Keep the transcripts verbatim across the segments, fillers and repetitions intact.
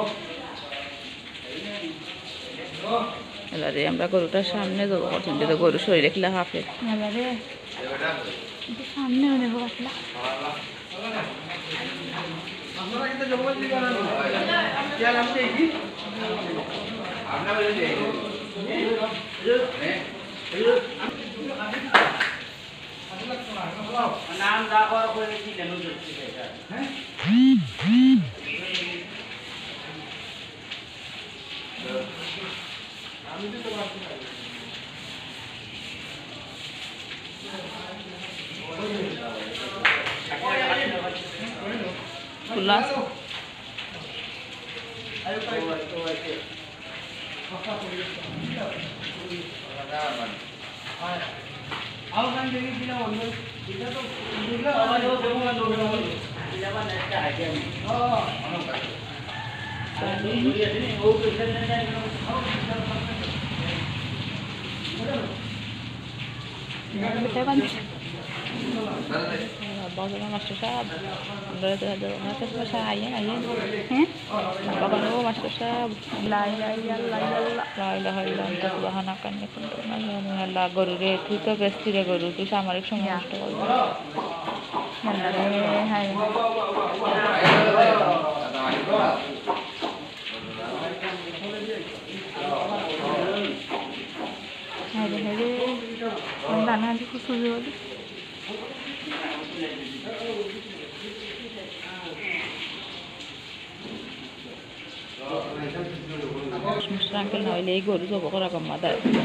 এবারে আমরা গরুটার সামনে যাবো করছেন যে গরু শরীরে কিলা হাফে এবারে সামনে নেবো আসলা নাম যা করা করে কি জানো হ্যাঁ আমি তো তোমার খোলা Bagaimana Master Sab? Berada ada Master Sab aja aja. Eh? Bagaimana Master Sab? La ilaha illallah la ilaha illallah subhanaka inni kuntu minadh guru re tu to besti re guru tu সামরিক সমস্ত করবে না রে high high রে দানা দি খুশি হলো Musrangkel na ile guru so bokora kamada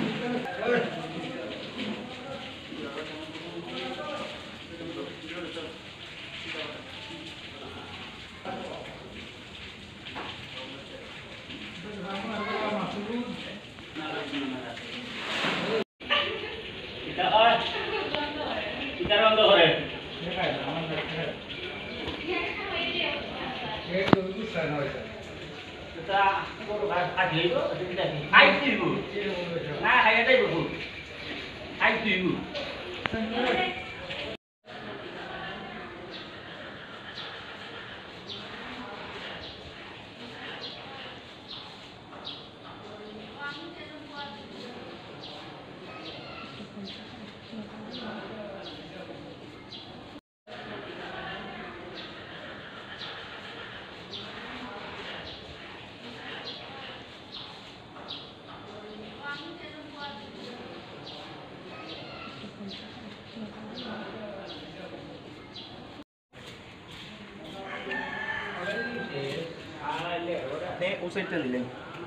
ওসাইডটা দিলেন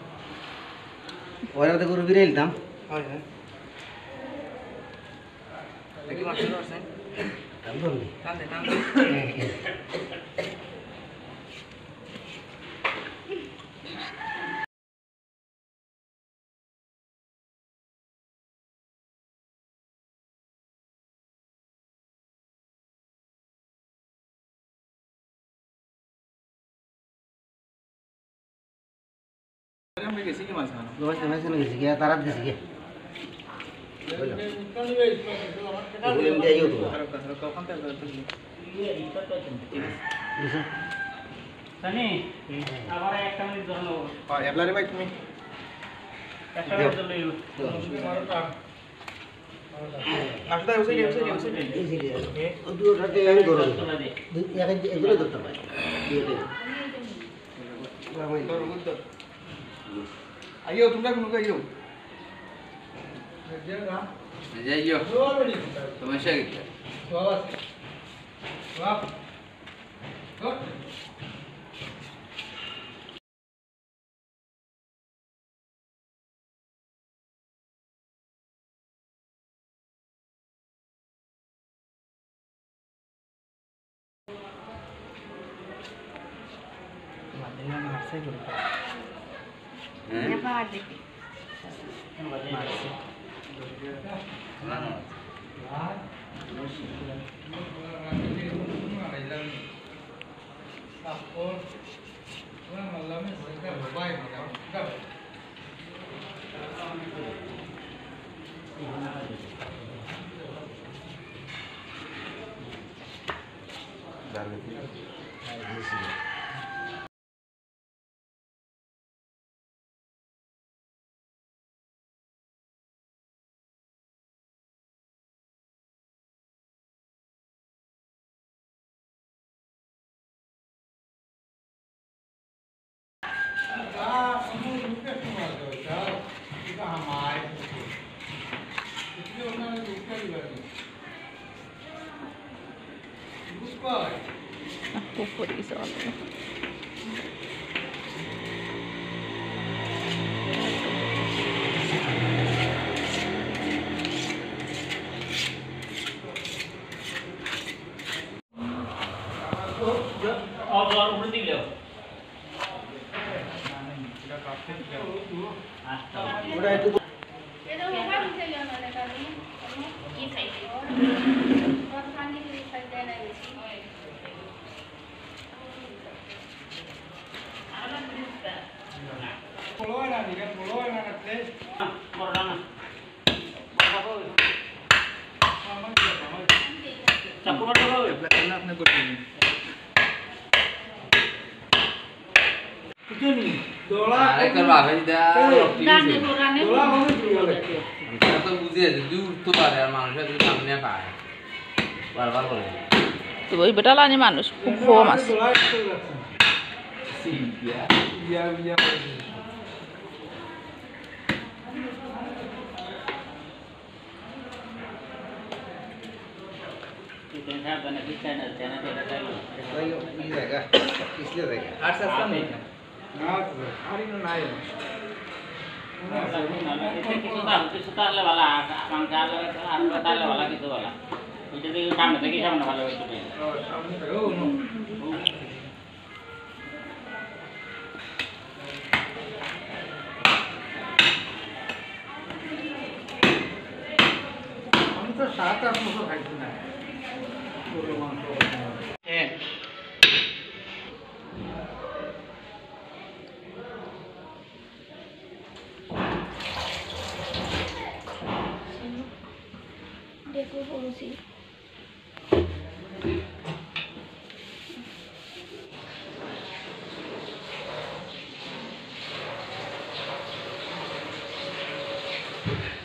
ওরা তো গরু বিরে এলতাম হয় হ্যাঁ দেখি মাছ ধরছেন আমি বলি টান দে টান আমরা গেছি কি মাছ খানো লোক মেশে গেছে কি তারা দিছে কি বলো বলেন যাইও তো আর কখন তেল দিতে ইয়ে ইটা তো বুঝছো সানি আবার একটা মিনিট ধরো আর এবলারে ভাই তুমি একটা মিনিট ধরো আসলে ওই ওই ওই ওই এই যে ও দুটোতে আমি ধরো দুই এক এগুলো ধরতে পারি দুটো আইও তোমরা কোন কইও যাইও সমস্যা কি বাস বাপ হট মাদিনা মারছে গুলো হ্যাঁ Apa adik? মারছে না না Tapor, orang malamnya mereka berbaik macam kita. দাঁড়িয়ে খুব পড়ে গেছে অল্প। ওটা একটু আরে করবা ভাই দা এটা তো বুঝে আছে দুই উঠতে পারে আর মানুষের যদি সামনে পায় বারবার করে তো ওই বেটা লানি মানুষ খুব কম আছে। এই জায়গা পিছলে জায়গা আর সস্তা নেই না আর ইনো নাই কিছু তার কিছু তারলে ভালো আমার গালে আর তারলে ভালো কিছু ভালো এটা দেখি সামনে দেখি সামনে ভালো হইছে সামনে ও নো আমি তো সাত আট বছর খাইছি না গরুর মাংস হ্যাঁ দেখো বলছি Thank you.